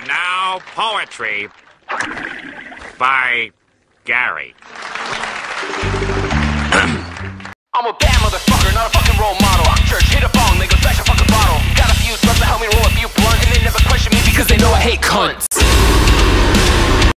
Now, poetry by Gary. I'm a bad motherfucker, not a fucking role model. Fuck church, hit a bong, they go smash a fucking bottle. Got a few sluts to help me roll a few blunts, and they never question me because they know I hate cunts.